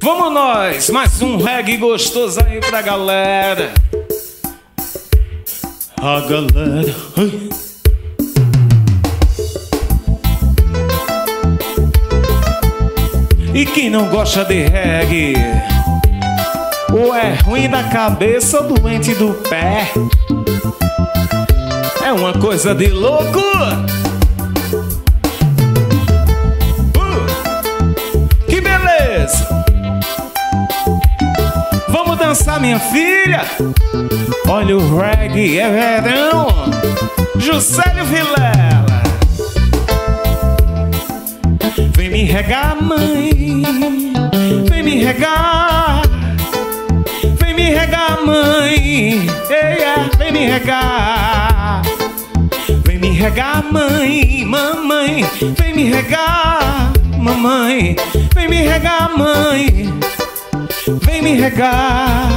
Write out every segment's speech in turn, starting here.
Vamos nós, mais um reggae gostoso aí pra galera. A galera, ai. E quem não gosta de reggae, ou é ruim da cabeça ou doente do pé, é uma coisa de louco. Que beleza! Vamos dançar, minha filha. Olha o reggae, é verão. Juscelio Vilela. Vem me regar, mãe. Vem me regar. Vem me regar, mãe. Eia, vem me regar. Vem me regar, mãe. Mamãe, vem me regar. Mamãe, vem me regar, mãe. Vem me regar.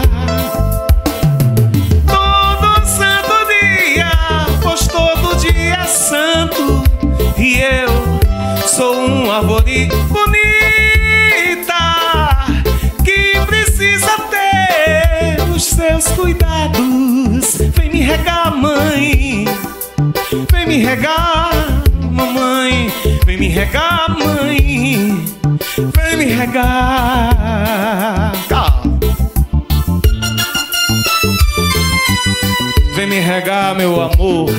Todo santo dia, pois todo dia é santo. E eu sou uma árvore bonita que precisa ter os seus cuidados. Vem me regar, mãe. Vem me regar, mamãe. Vem me regar, mãe. Vem me regar. Vem me regar, meu amor.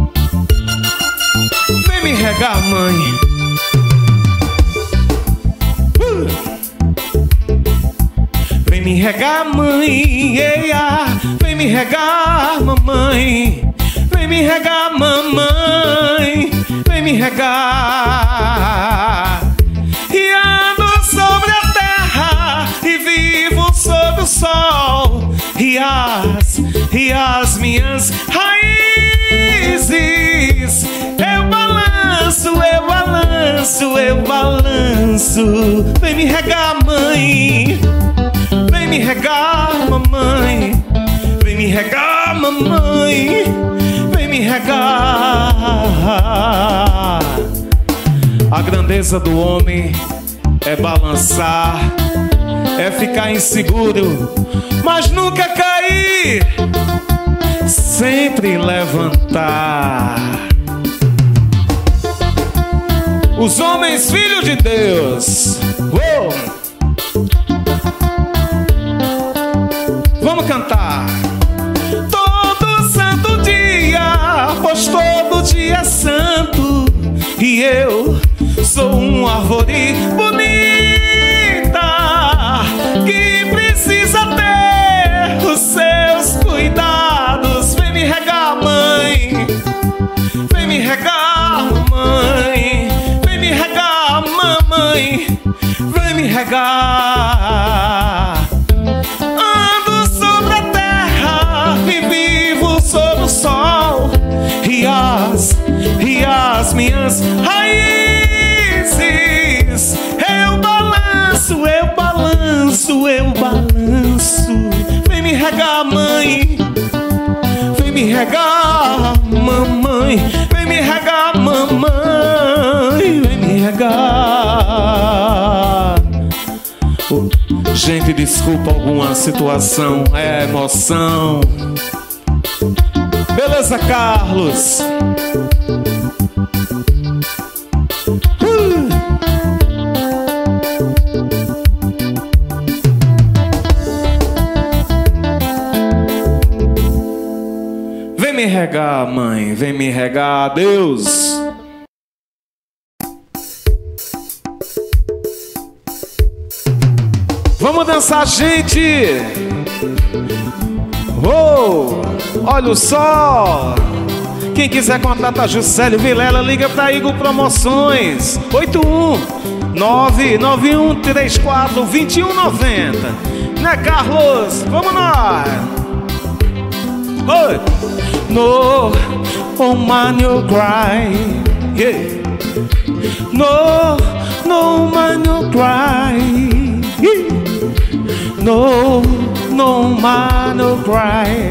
Vem me regar, mãe. Vem me regar, mãe. Eia. Vem me regar, mamãe. Vem me regar, mamãe. Vem me regar. E ando sobre a terra e vivo sob o sol. E as minhas raízes eu balanço, eu balanço, eu balanço. Vem me regar, mãe. Vem me regar, mamãe. Vem me regar, mamãe. Vem me regar. A grandeza do homem é balançar, é ficar inseguro, mas nunca cair, sempre levantar. Os homens, filhos de Deus. Vamos cantar. Todo santo dia, pois todo dia é santo. E eu sou uma árvore bonita que precisa ter os seus cuidados. Vem me regar, mãe. Vem me regar, mãe. Vem me regar, mamãe. Vem me regar. Ando sobre a terra e vivo sob o sol. E as minhas raízes eu balanço, eu balanço, eu balanço. Vem me regar, mãe. Vem me regar, mamãe. Vem me regar, mamãe. Vem me regar. Gente, desculpa alguma situação, é emoção. Beleza, Carlos? Vem me regar, mãe. Vem me regar, Deus. Vamos dançar, gente. Olha o sol. Quem quiser contatar Juscelio Vilela, liga pra Igor Promoções 81991342190. Né, Carlos? Vamos nós. Oi. No, oh man, you cry. Yeah. No, no man, you cry. Yeah. No, no man, no cry.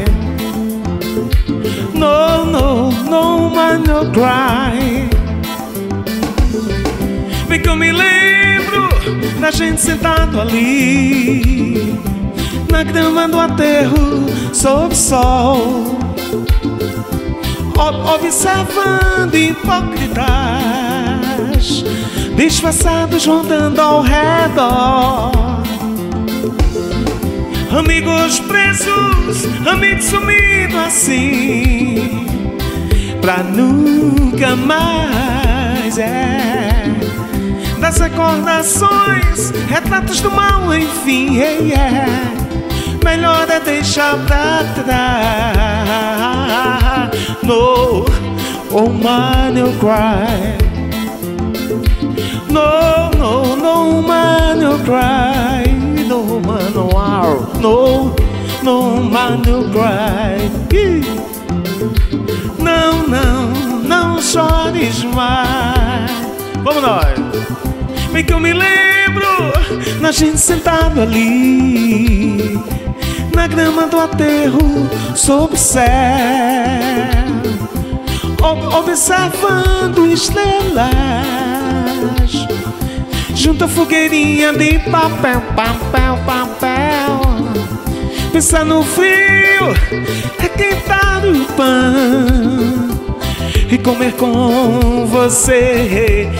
No, no, no man, no cry. Vem que eu me lembro da gente sentado ali na grama do aterro, sob o sol, observando hipócritas disfarçados rondando ao redor. Amigos presos, amigos sumidos assim, pra nunca mais, das recordações, retratos do mal, enfim, melhor é deixar pra trás. No, oh man, you cry. No, no, no man, you cry. No man, no wow. No, no man, you cry. Não, não, não chores mais. Vamos nós. Bem que eu me lembro da gente sentado ali na grama do aterro, sob o céu, observando estrelas junto à fogueirinha de papel, papel, papel. Pensar no frio, requentar o pão e comer com você,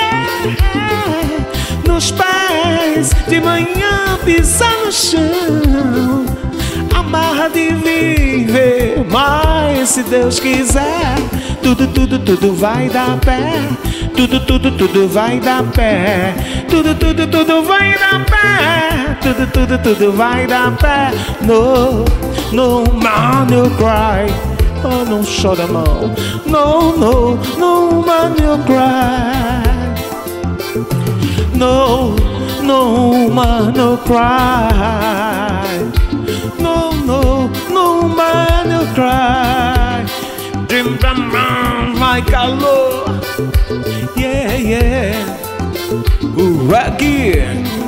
nos pés de manhã, pisar no chão, a barra de viver. Mas se Deus quiser, tudo, tudo, tudo vai dar pé. Tudo, tudo, tudo vai dar pé. Tudo, tudo, tudo vai dar pé. Tudo, tudo, tudo vai dar pé. No, no man you cry. Oh, não chora mal. No, no, no man you cry. No, no man you cry. No, no, no man you cry. Dream, dream, dream, my calor. Yeah, yeah. Reggae,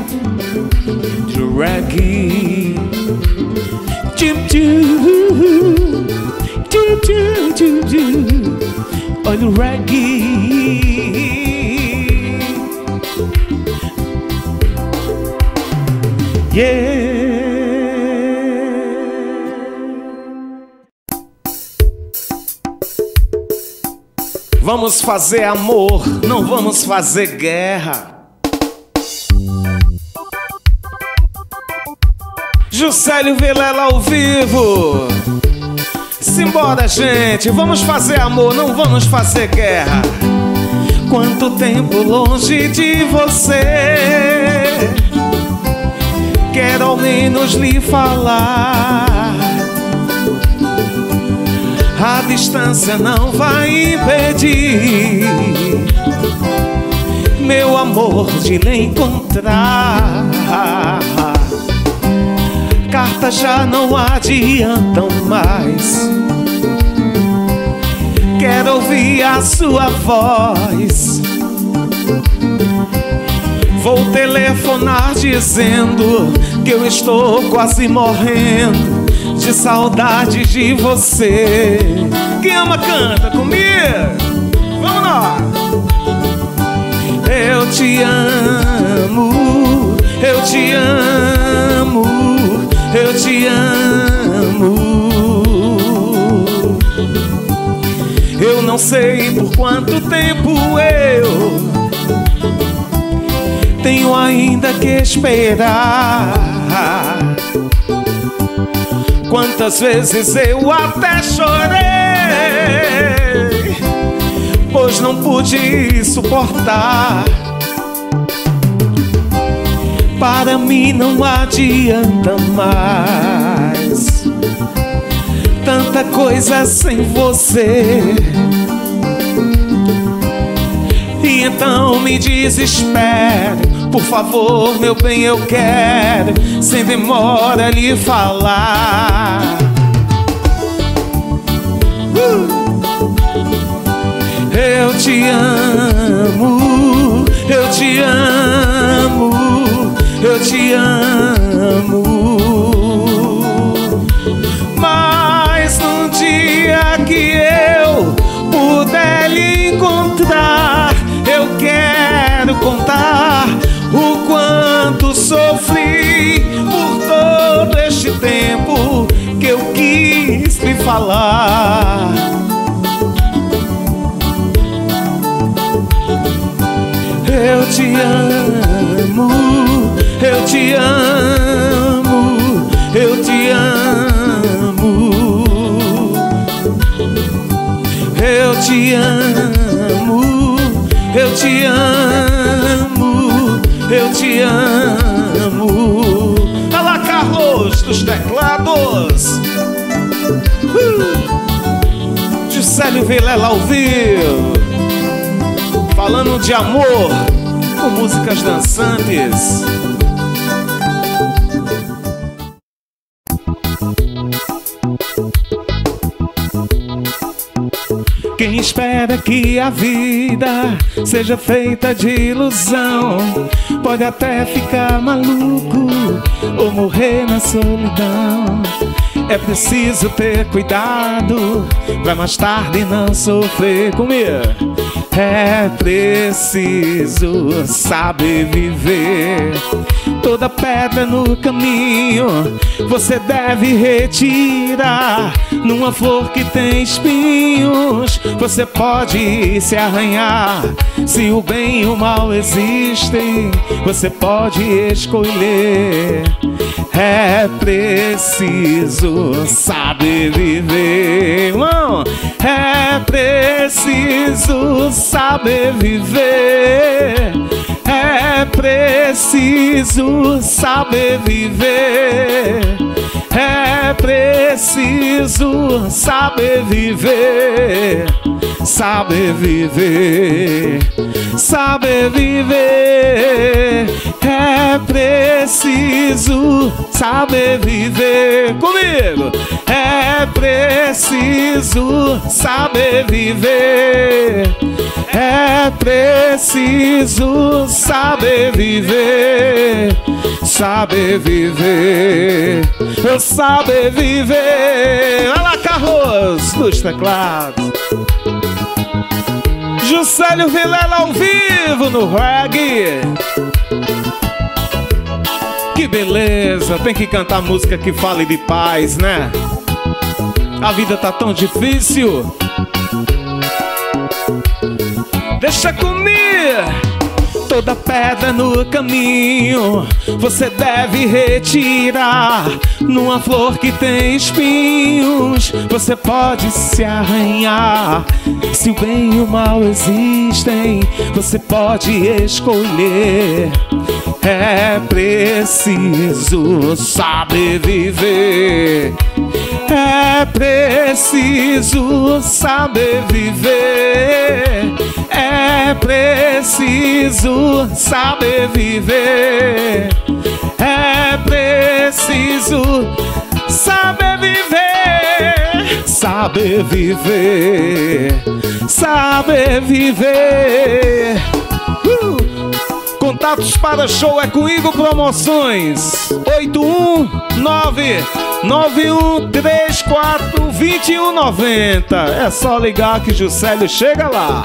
reggae. Choo choo, choo choo choo choo. Olha o reggae. Yeah. Vamos fazer amor, não vamos fazer guerra. Juscelio Vilela ao vivo. Simbora, gente, vamos fazer amor, não vamos fazer guerra. Quanto tempo longe de você, quero ao menos lhe falar. A distância não vai impedir, meu amor, de lhe encontrar. Cartas já não adiantam mais, quero ouvir a sua voz. Vou telefonar dizendo que eu estou quase morrendo de saudade de você. Quem ama canta comigo. Vamos lá. Eu te amo, eu te amo, eu te amo. Eu não sei por quanto tempo eu tenho ainda que esperar. Quantas vezes eu até chorei, pois não pude suportar. Para mim não adianta mais, tanta coisa sem você. E então me desespero. Por favor, meu bem, eu quero sem demora lhe falar. Eu te amo, eu te amo, eu te amo. Mas num dia que eu puder lhe encontrar, eu quero contar o quanto sofri por todo este tempo que eu quis lhe falar. Eu te amo, eu te amo, eu te amo. Eu te amo, eu te amo, eu te amo. Olha lá, Carlos dos teclados. Juscelio Vilela ao vivo, falando de amor com músicas dançantes. Quem espera que a vida seja feita de ilusão pode até ficar maluco ou morrer na solidão. É preciso ter cuidado pra mais tarde não sofrer comigo. É preciso saber viver. Toda pedra no caminho você deve retirar. Numa flor que tem espinhos você pode se arranhar. Se o bem e o mal existem, você pode escolher. É preciso saber viver, irmão. É preciso saber viver. É preciso saber viver. É preciso saber viver. Saber viver. Saber viver. É preciso saber viver. Comigo! É preciso saber viver. É preciso saber viver. Saber viver. Saber viver. Olha lá, Carlos dos teclados. Juscelio Vilela ao vivo no reggae. Que beleza, tem que cantar música que fale de paz, né? A vida tá tão difícil. Deixa comigo. Toda pedra no caminho você deve retirar. Numa flor que tem espinhos você pode se arranhar. Se o bem e o mal existem, você pode escolher. É preciso saber viver. É preciso saber viver. É preciso saber viver. É preciso saber viver. Saber viver. Saber viver. Contatos para show é com Igor Promoções. 819-9134-2190. É só ligar que Juscelio chega lá.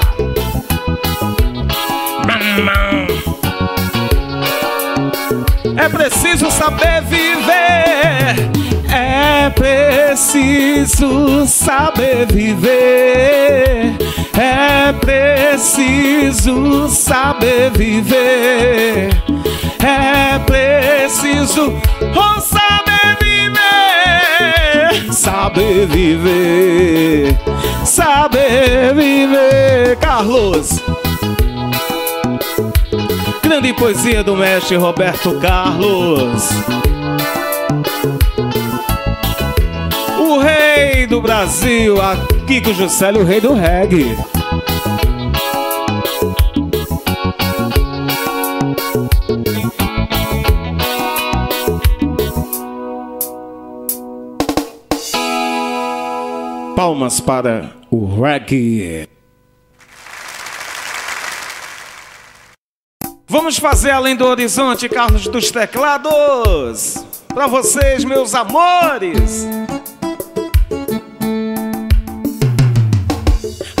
É preciso saber viver. É preciso saber viver. É preciso saber viver. É preciso saber viver. Saber viver. Saber viver. Carlos. Grande poesia do mestre Roberto Carlos. O rei do Brasil, aqui com o Juscelio, o rei do reggae. Palmas para o reggae. Vamos fazer Além do Horizonte, Carlos dos teclados. Para vocês, meus amores.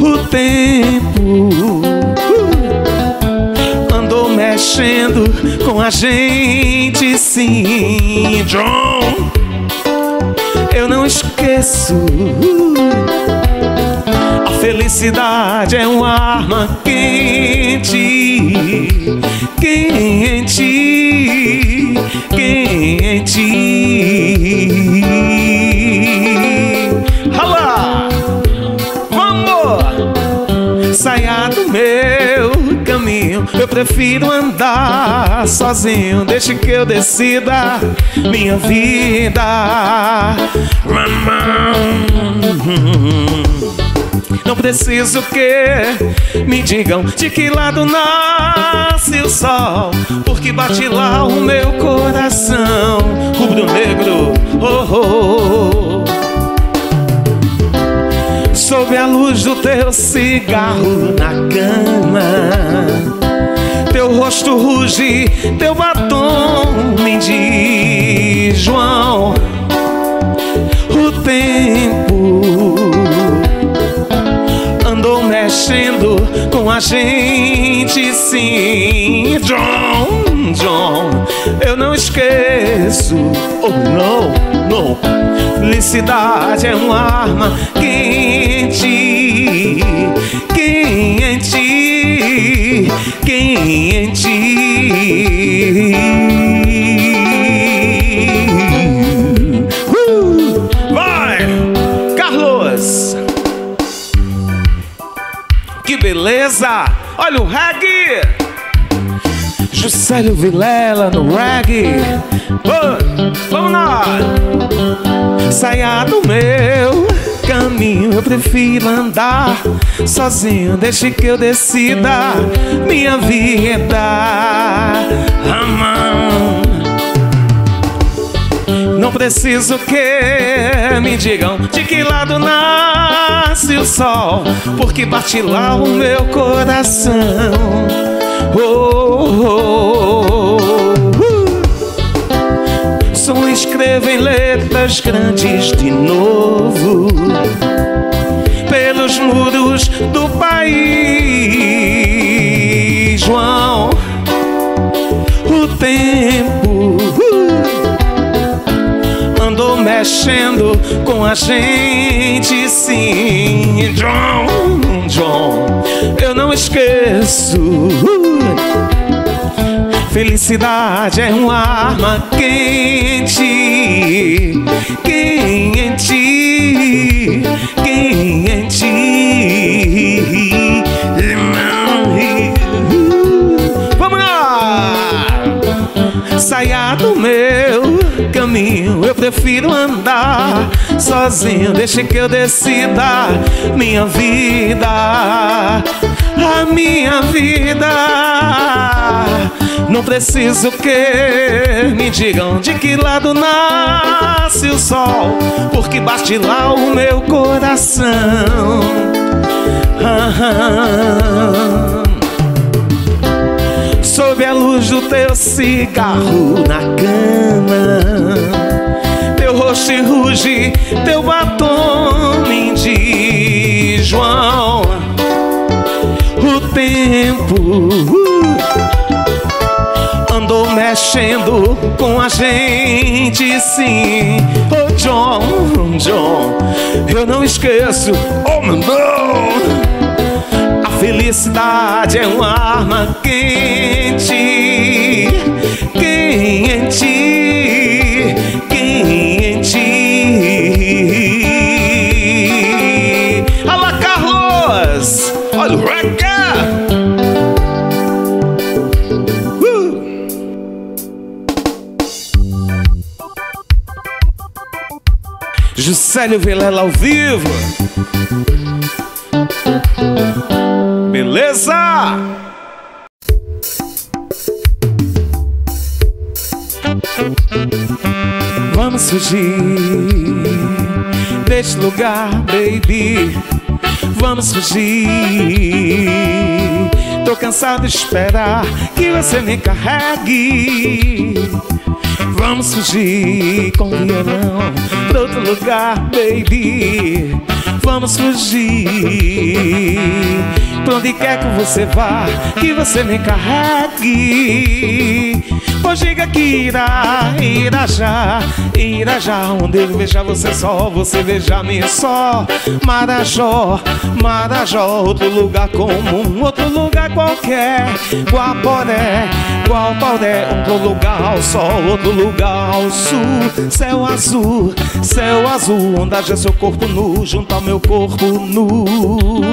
O tempo andou mexendo com a gente, sim, John. Eu não esqueço. A felicidade é uma arma quente, quente, quente. Alá! Vamos! Saia do meu caminho. Eu prefiro andar sozinho. Deixe que eu decida minha vida. Não preciso que me digam de que lado nasce o sol, porque bate lá o meu coração rubro-negro. Oh, oh. Sob a luz do teu cigarro na cama, teu rosto ruge, teu batom me diz, João. O tempo andou mexendo com a gente, sim, John, John. Eu não esqueço, oh não, não. Felicidade é uma arma quente, quente, quente. Vai, Carlos! Que beleza! Olha o reggae! Juscelio Vilela no reggae. Vamos lá! Saia do meu caminho. Eu prefiro andar sozinho. Deixe que eu decida minha vida. Não preciso que me digam de que lado nasce o sol, porque bate lá o meu coração. Oh, oh, oh. Som escrevo em letras grandes de novo pelos muros do país, João. O tempo andou mexendo com a gente, sim, John, John. Eu não esqueço. Felicidade é uma arma quente, quente, quente. Vamos lá! Saia do meu caminho. Eu prefiro andar sozinho. Deixe que eu decida minha vida, a minha vida. Não preciso que me digam de que lado nasce o sol, porque bate lá o meu coração. Sob a luz do teu cigarro na cama, teu rosto ruge, teu batom me diz, João. O tempo andou mexendo com a gente, sim. Oh, John, John, eu não esqueço. Oh, meu Deus! A felicidade é uma arma quente, quente, quente. Alá, Carlos! Olha o reggae! Juscelio Vilela ao vivo. Beleza? Vamos fugir deste lugar, baby. Vamos fugir. Tô cansado de esperar que você me carregue. Vamos fugir com violão pra outro lugar, baby. vamos fugir. Pra onde quer que você vá, que você me carregue. Pois diga que irá já. Onde eu veja você só, você veja mim só. Marajó, outro lugar comum, outro lugar qualquer. Guaporé, outro lugar ao sol, outro lugar ao sul. Céu azul, onde haja seu corpo nu, junto ao meu corpo nu.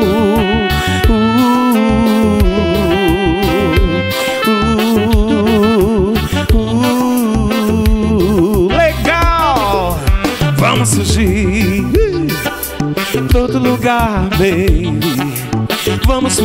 Legal! Vamos fugir pra outro lugar, baby. Vamos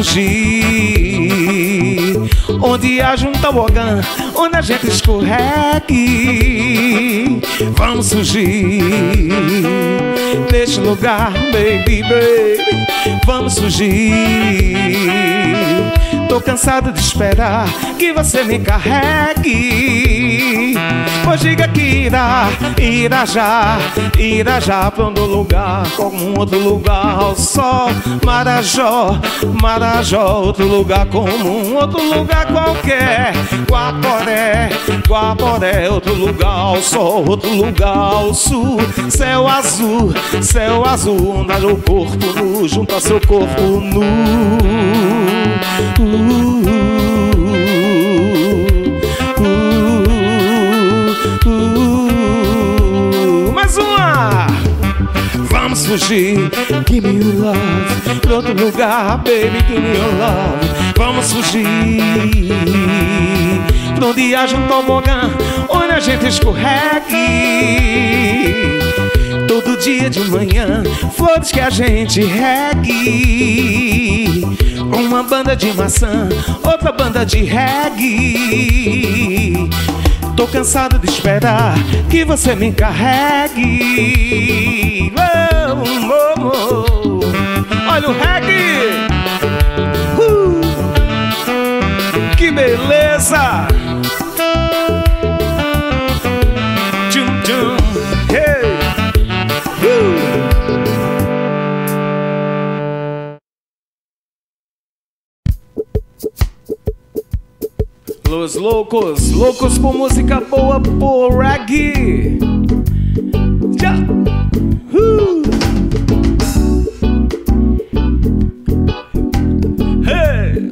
fugir onde haja um tobogã, onde a gente escorregue. Vamos fugir deste lugar, baby, baby. Vamos fugir. Tô cansado de esperar que você me carregue. Pois diga que irá já pra um lugar comum, outro lugar ao sol. Marajó, outro lugar comum, outro lugar qualquer. Guaporé, outro lugar ao sol, outro lugar ao sul. Céu azul, onde haja o corpo nu, junto ao seu corpo nu. Mais uma! Vamos fugir, give me your love. Pra outro lugar, baby, give me your love. Vamos fugir pra onde haja um tobogã, onde a gente escorregue. Todo dia de manhã, flores que a gente regue. Uma banda de maçã, outra banda de reggae. Tô cansado de esperar que você me carregue. Oh, oh, oh. Olha o reggae! Que beleza! Tchum, tchum, hey. Los loucos por música boa, por reggae. Já. Hey.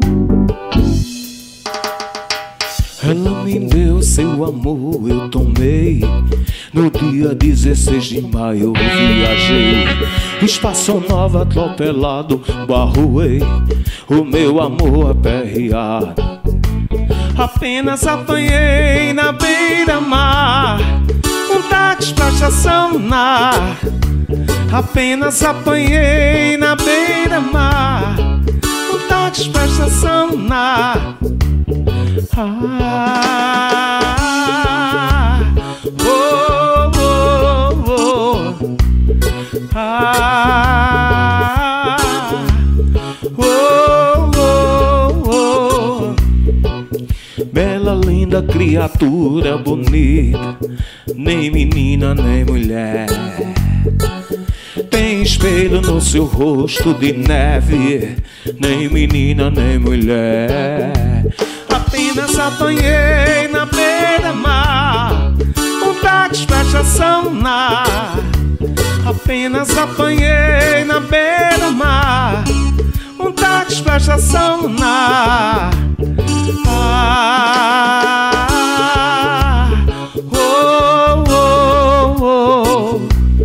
Ela me deu seu amor, eu tomei. No dia 16 de maio eu viajei. Espaçonova atropelado, barruei o meu amor aperreado. Apenas apanhei na beira-mar um táxi pra estacionar. Apenas apanhei na beira-mar um táxi pra estacionar. Ah, oh, oh, oh. Ah, oh, oh, oh. Bela, linda criatura bonita, nem menina nem mulher. Tem espelho no seu rosto de neve, nem menina nem mulher. Apenas apanhei na beira-mar um táxi pra estacionar. Apenas apanhei na beira-mar um táxi pra estacionar. Ah, oh, oh, oh.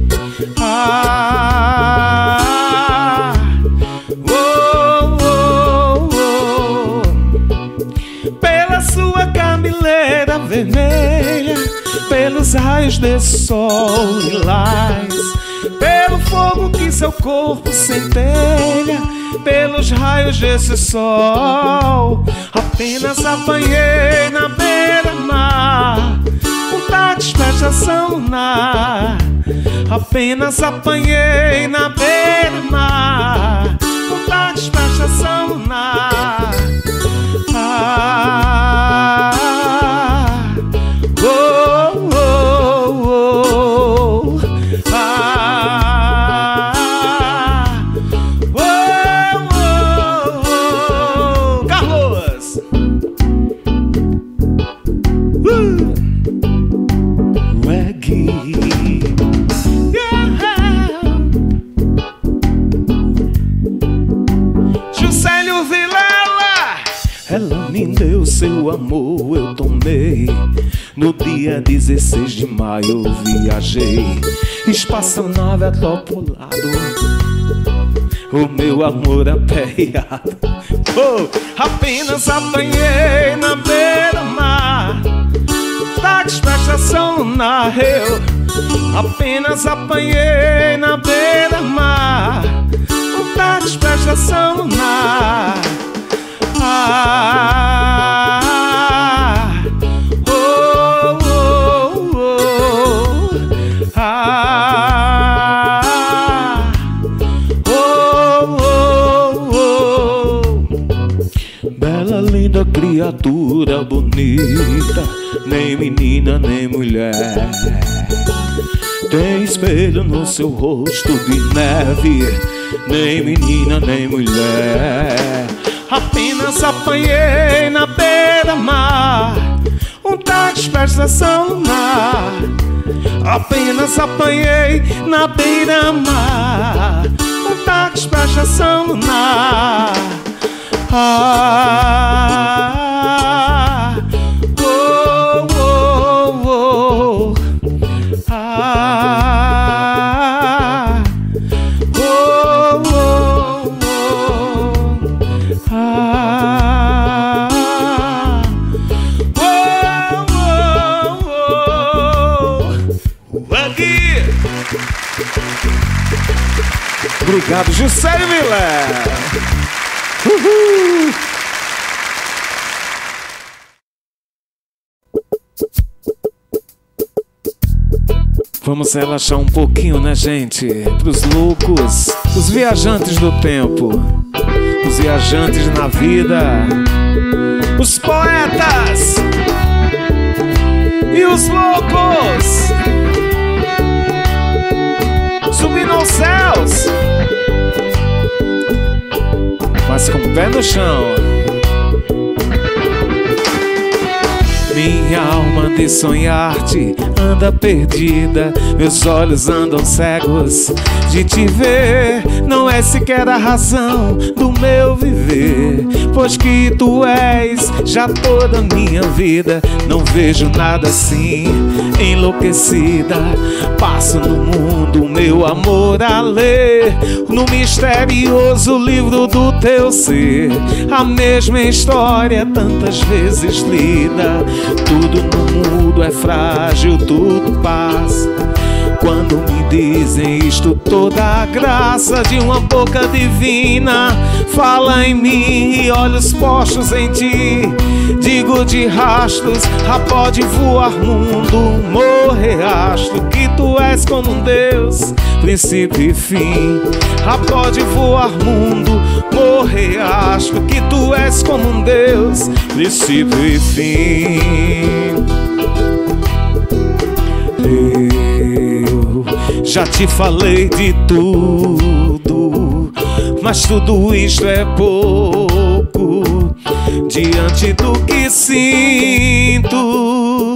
Ah, oh, oh, oh. Pela sua cabeleira vermelha, pelos raios desse sol lilás, pelo fogo que seu corpo centelha, pelos raios desse sol. Apenas apanhei na beira-mar um táxi pra estacionar. Apenas apanhei na beira-mar um táxi pra estacionar. Ah, oh, oh, oh. Ah, seu amor eu tomei. No dia 16 de maio eu viajei, espaçonave atropelado, o meu amor aperreado. Apenas apanhei na beira-mar, táxi pra estação lunar. Eu apenas apanhei na beira-mar, um táxi pra estação lunar. Bela, linda criatura bonita, nem menina nem mulher, tem espelho no seu rosto de neve, nem menina nem mulher. Apenas apanhei na beira-mar, um táxi pra estação lunar. Apenas apanhei na beira-mar, um táxi pra estação lunar. Obrigado, Juscelio Miller. Uhul. Vamos relaxar um pouquinho, né, gente? Pros loucos, os viajantes do tempo, os viajantes na vida, os poetas e os loucos subindo aos céus, mas com o pé no chão. Minha alma de sonhar-te anda perdida, meus olhos andam cegos de te ver. Não é sequer a razão do meu viver, pois que tu és já toda a minha vida. Não vejo nada assim, enlouquecida. Passo no mundo meu amor a ler, no misterioso livro do teu ser, a mesma história tantas vezes lida. Tudo no mundo é frágil, tudo passa. Quando me dizem isto, toda a graça de uma boca divina fala em mim e olhos postos em ti. Digo de rastros, pode voar mundo, morrer astro, que tu és como um Deus, princípio e fim. Pode voar mundo, morrer astro, que tu és como um Deus, princípio e fim. Eu já te falei de tudo, mas tudo isto é pouco diante do que sinto.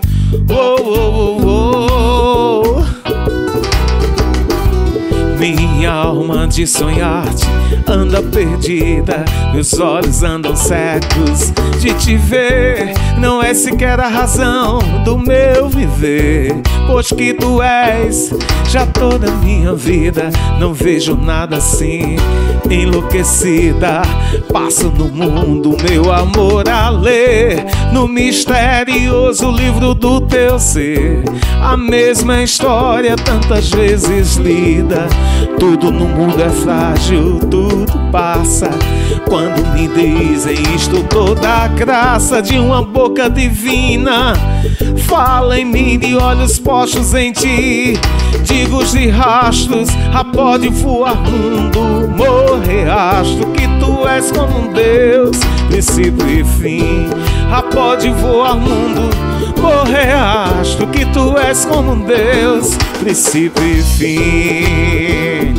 Minha alma de sonhar-te anda perdida, meus olhos andam cegos de te ver. Não é sequer a razão do meu viver, pois que tu és já toda a minha vida. Não vejo nada assim, enlouquecida. Passo no mundo meu amor a ler, no misterioso livro do teu ser, a mesma história tantas vezes lida. Tudo no mundo é frágil, tudo passa. Quando me dizem isto, toda a graça de uma boca divina fala em mim de olhos postos em ti. Digo de rastros, pode voar mundo, morrer astro, que tu és como um Deus, princípio e fim. Pode voar mundo, morrer astro, que tu és como um Deus, princípio e fim.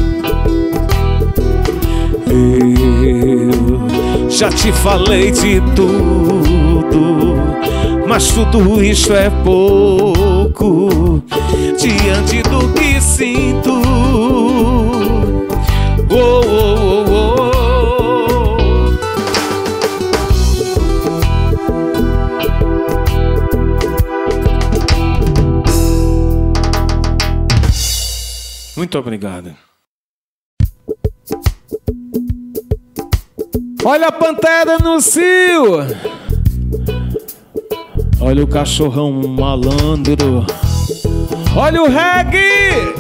Eu já te falei de tudo, mas tudo isto é pouco diante do que sinto. Muito obrigado. Olha a pantera no cio. Olha o cachorrão malandro. Olha o reggae.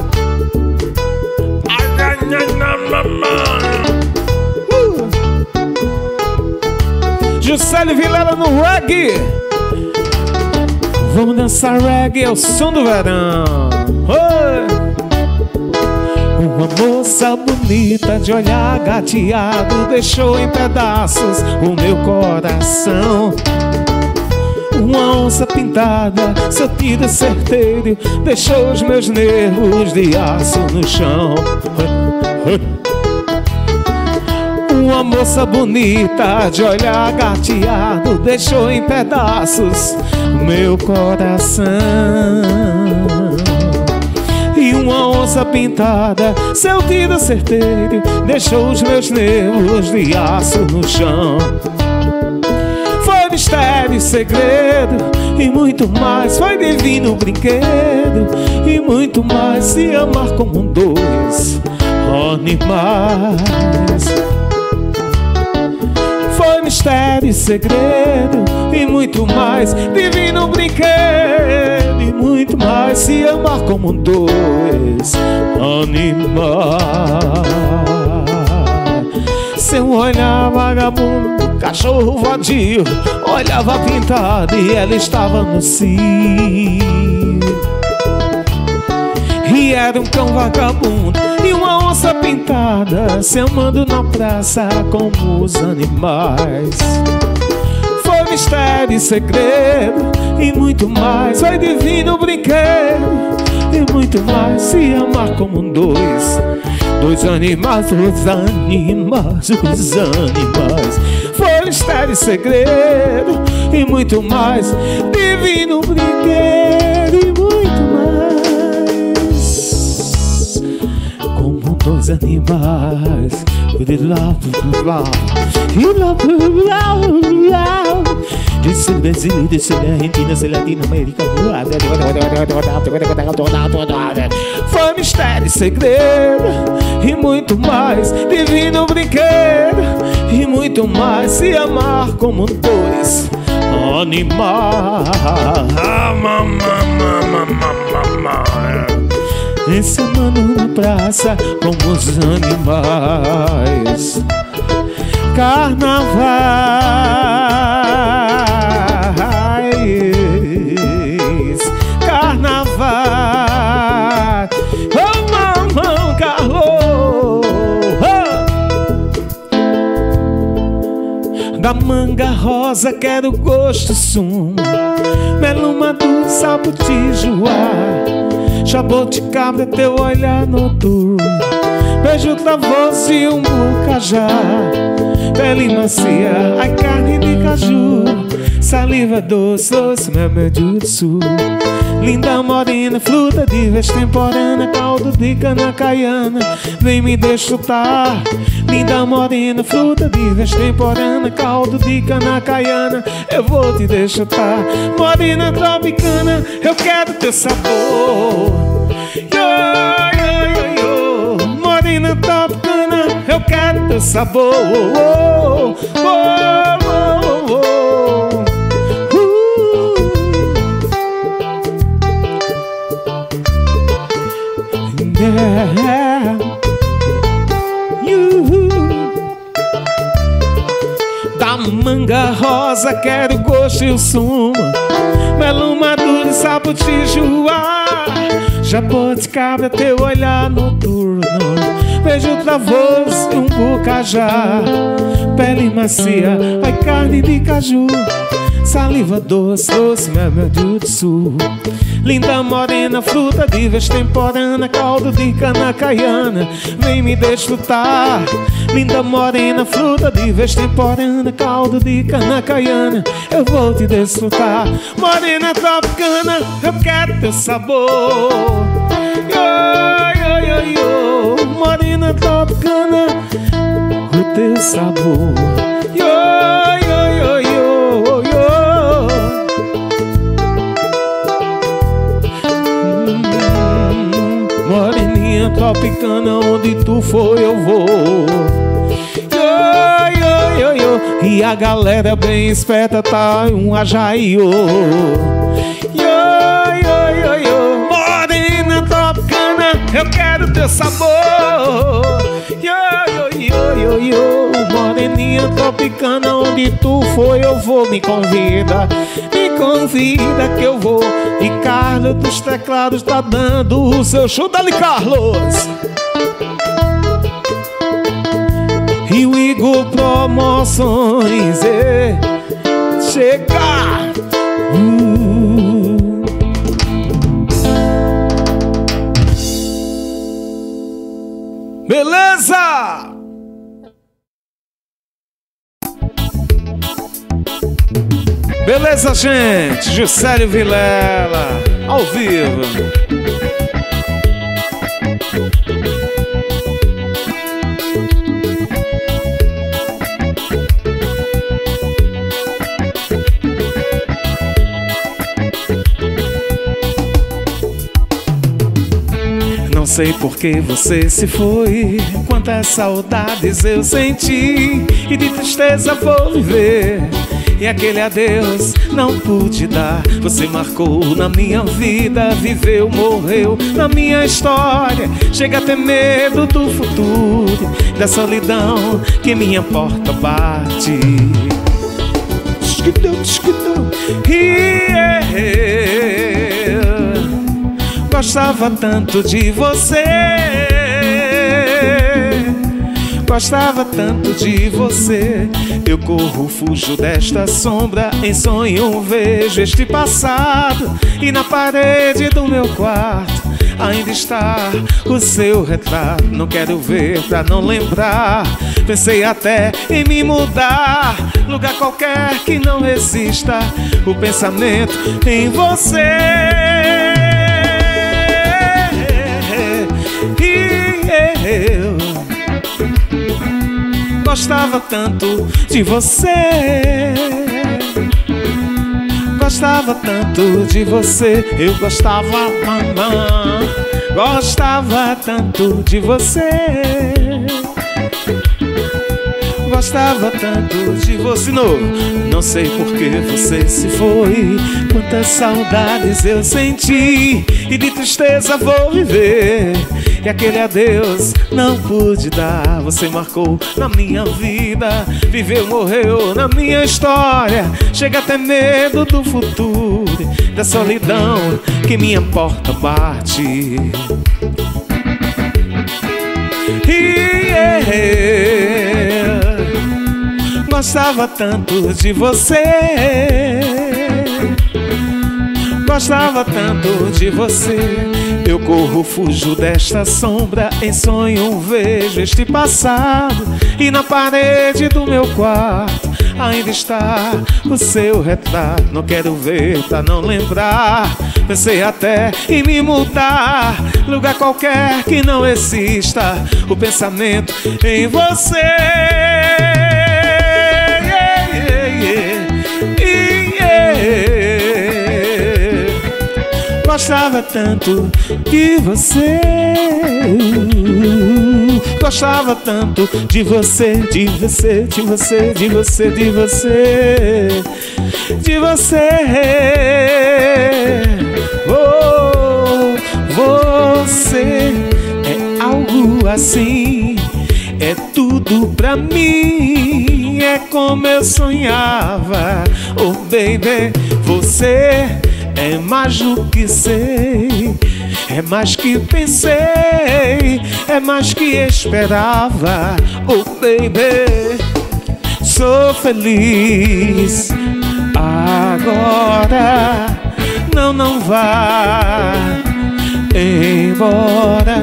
Juscelio Vilela no reggae. Vamos dançar reggae ao som do verão. Oi. Uma moça bonita de olhar gateado deixou em pedaços o meu coração. Uma onça pintada, seu tiro certeiro deixou os meus nervos de aço no chão. Uma moça bonita de olhar gateado deixou em pedaços o meu coração. E uma onça pintada, seu tiro certeiro deixou os meus nervos de aço no chão. Foi mistério, segredo e muito mais. Foi divino brinquedo e muito mais. Se amar como dois animais. Foi mistério, segredo e muito mais. Divino brinquedo e muito mais. Se amar como dois animais. Seu olhar vagabundo, cachorro vadio, olhava pintado e ela estava no cio. E era um cão vagabundo e uma onça pintada, se amando na praça como os animais. Foi mistério e segredo e muito mais. Foi divino brinquedo e muito mais. Se amar como dois animais, os animais, os animais. Foi mistério e segredo e muito mais. Divino brinquedo e muito mais. Como dois animais. Disse Brasil, disse Argentina, disse Latinoamérica. Foi mistério e segredo e muito mais. Divino brinquedo e muito mais. Se amar como dois animais. E se amando na praça como os animais. Carnavais, carnaval. Oh, mamão, calor. Oh. Da manga rosa quero gosto sumo, melo maduro, sabutijuá. Jabuticaba, teu olhar noturno, beijo travoso e um bucajá. Pele macia, ai carne de caju, saliva doce, doce, mel de sul. Linda morena, fruta de vez temporânea, caldo de cana caiana, vem me desfrutar. Linda morena, fruta de vez temporânea, caldo de cana caiana, eu vou te desfrutar. Morena tropicana, eu quero teu sabor. Yo, yo, yo, yo. Morena tropicana, eu quero teu sabor. Oh, oh, oh, oh, oh. Yeah. Da manga rosa quero gosto e o sumo, melo maduro e sabutijuá. Jabuticaba, teu olhar noturno, beijo travoso e um bucajá. Pele macia, ai carne de caju, saliva doce, doce, mel de sul. Linda morena, fruta de vez temporânea, caldo de cana caiana, vem me desfrutar. Linda morena, fruta de vez temporânea, caldo de cana caiana, eu vou te desfrutar. Morena tropicana, eu quero teu sabor. Yo, yo, yo, yo. Morena tropicana, o teu sabor. Yo, yo, yo, yo, yo. Moreninha tropicana, onde tu for eu vou. E a galera bem esperta tá em um ajaio. Morena tropicana, eu quero teu sabor. Moreninha tropicana, onde tu for eu vou. Me convida que eu vou. E Carlos dos teclados tá dando o seu show. Dali, Carlos! E o Igor Promoções chegar. Beleza! Beleza, gente? Juscelio Vilela, ao vivo. Não sei por que você se foi, quantas saudades eu senti, e de tristeza vou viver, e aquele adeus não pude dar. Você marcou na minha vida, viveu, morreu na minha história. Chega a ter medo do futuro, da solidão que minha porta bate. Gostava tanto de você, gostava tanto de você. Eu corro, fujo desta sombra, em sonho vejo este passado. E na parede do meu quarto ainda está o seu retrato. Não quero ver pra não lembrar, pensei até em me mudar, lugar qualquer que não exista o pensamento em você. Eu gostava tanto de você, gostava tanto de você. Eu gostava, mamãe, gostava tanto de você, gostava tanto de você. Não sei por que você se foi, quantas saudades eu senti, e de tristeza vou viver, e aquele adeus não pude dar. Você marcou na minha vida, viveu, morreu na minha história. Chega a ter medo do futuro, da solidão que minha porta bate. Gostava tanto de você, gostava tanto de você. Eu corro, fujo desta sombra, em sonho vejo este passado. E na parede do meu quarto ainda está o seu retrato. Não quero ver pra não lembrar, pensei até em me mudar, lugar qualquer que não exista o pensamento em você. Gostava tanto de você, gostava tanto de você, de você, de você, de você, de você, de você. Oh, você é algo assim, é tudo pra mim, é como eu sonhava. Oh baby, você é mais do que sei, é mais que pensei, é mais que esperava. Oh baby, sou feliz agora. Não, não vá embora,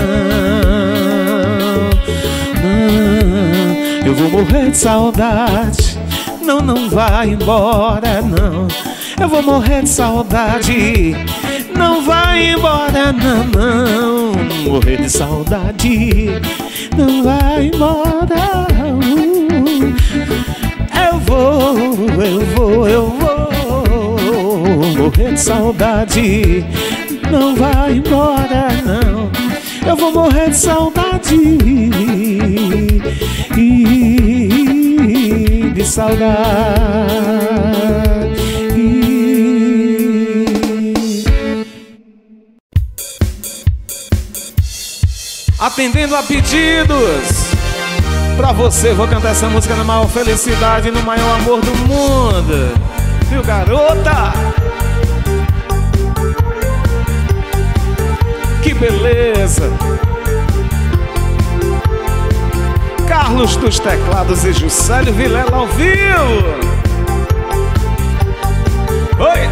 não, não. Eu vou morrer de saudade. Não, não vá embora, não. Eu vou morrer de saudade. Não vai embora, não, não. Morrer de saudade. Não vai embora. Eu vou morrer de saudade. Não vai embora, não. eu vou morrer de saudade, de saudade. Atendendo a pedidos, pra você vou cantar essa música na maior felicidade, no maior amor do mundo. Viu, garota? Que beleza! Carlos dos teclados e Juscelio Vilela ao vivo. Oi!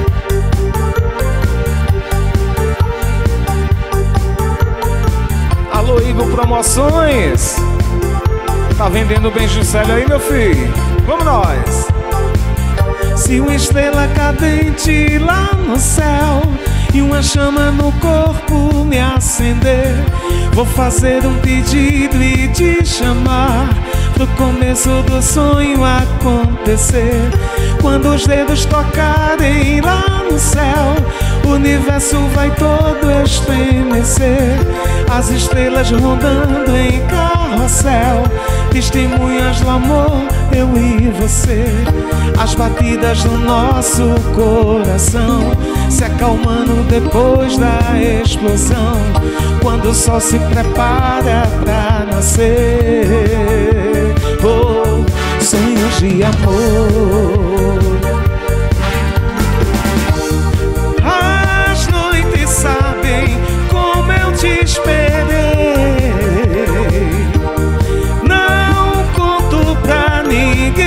Alô, Igor Promoções. Tá vendendo bem Juscelio aí, meu filho? Vamos nós! Se uma estrela cadente lá no céu e uma chama no corpo me acender, vou fazer um pedido e te chamar pro começo do sonho acontecer. Quando os dedos tocarem lá no céu, o universo vai todo estremecer. As estrelas rondando em carrossel, testemunhas do amor, eu e você. As batidas do nosso coração se acalmando depois da explosão, quando o sol se prepara pra nascer. Oh, sonhos de amor. As noites sabem como eu te esperei, não conto pra ninguém.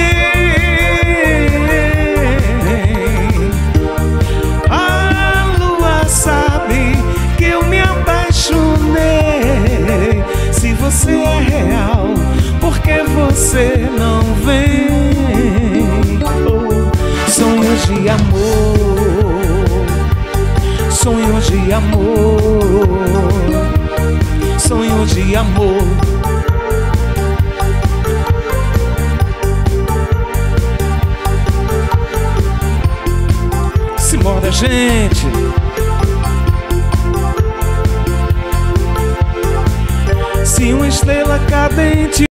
A lua sabe que eu me apaixonei. Se você é real, por que você não vem? Oh, sonhos de amor, sonhos de amor, sonhos de amor. Se morde, gente. Se uma estrela cadente